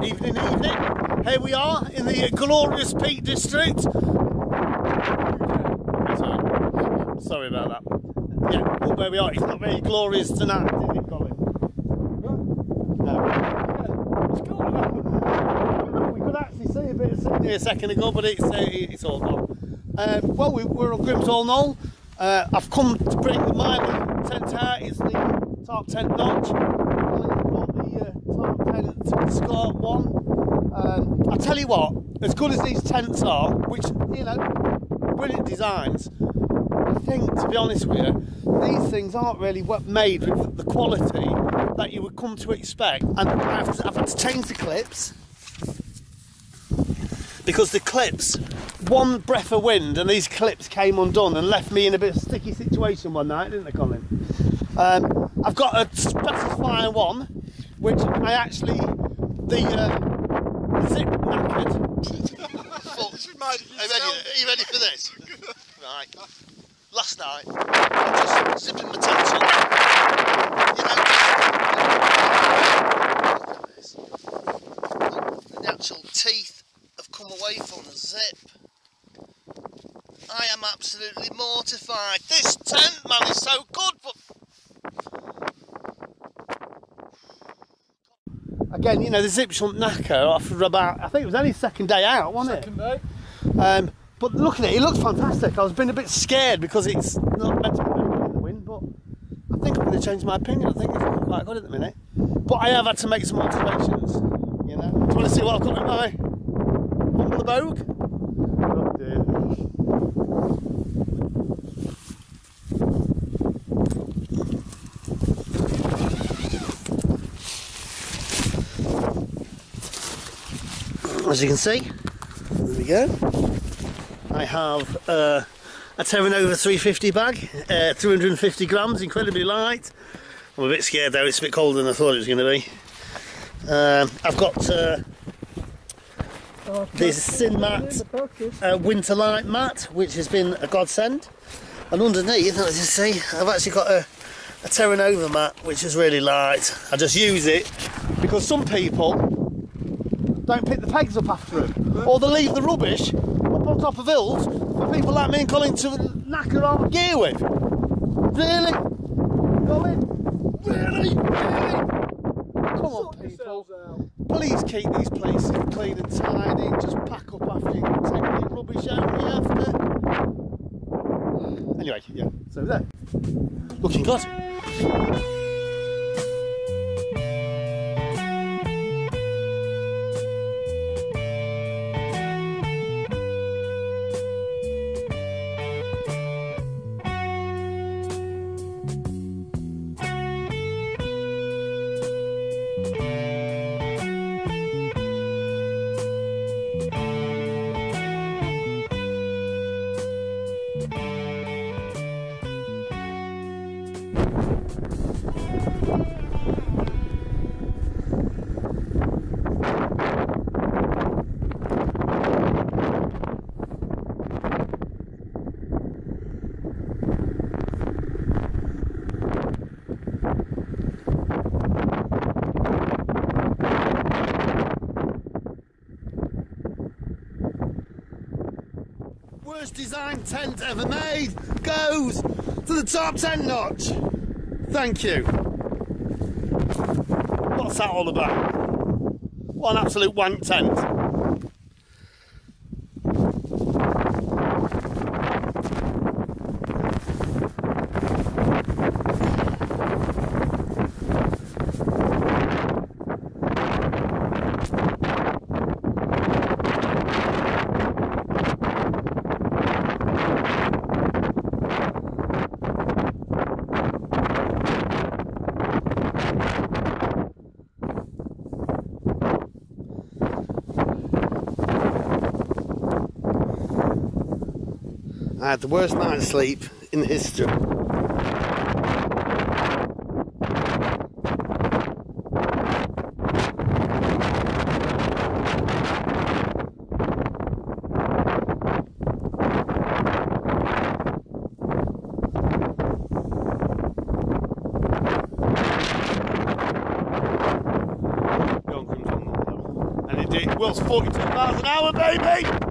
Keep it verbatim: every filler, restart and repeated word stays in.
Evening, evening. Here we are in the glorious Peak District. Sorry, Sorry about that. Yeah, well, where we are, it's not very glorious tonight, is it, Colin? No. We could actually see a bit of Sydney a second ago, but it's, uh, it's all gone. Um, well, we, we're on Grimsall Knoll. Uh, I've come to bring the Miley tent out. It's the top tent notch. Colin's brought the uh, top tent Scott one. Um, I tell you what, as good as these tents are, which, you know, brilliant designs, I think, to be honest with you, these things aren't really made with the quality that you would come to expect. And I've, I've had to change the clips, because the clips, one breath of wind and these clips came undone and left me in a bit of a sticky situation one night, didn't they, Colin? Um, I've got a Specify one, which I actually, the uh, zip knackered. Are you ready, are you ready for this? Right. Last night, I was just zipping my tent up. You know, the actual teeth have come away from the zip. I am absolutely mortified. This tent, man, is so good, but again, you know, the zip shouldn't knacker after about, I think it was only second day out, wasn't it? Second day. Um, but look at it, it looks fantastic. I was being a bit scared because it's not meant to be very good in the wind, but I think I'm going to change my opinion. I think it's looking quite good at the minute. But I have had to make some alterations, you know. Do you want to see what I've got in my humble abode? Oh dear. As you can see, there we go. I have uh, a Terra Nova three fifty bag, uh, two hundred fifty grams, incredibly light. I'm a bit scared though, it's a bit colder than I thought it was going to be. Um, I've got uh, this Sin Mat uh, winter light mat, which has been a godsend. And underneath, let's just see, I've actually got a, a Terra Nova mat, which is really light. I just use it because some people don't pick the pegs up after them, or they leave the rubbish up on top of hills for people like me and Colin to knacker our gear with. Really? Colin? Really? Really? Come on, people. Please keep these places clean and tidy. Just pack up after you, take the rubbish out when you have to. Anyway, yeah, so there. Looking good. Worst designed tent ever made goes to the top tent notch. Thank you. What's that all about? What an absolute wank tent. I had the worst night's sleep in history. Go on, Grimsall Knoll. world's forty-two miles an hour, baby!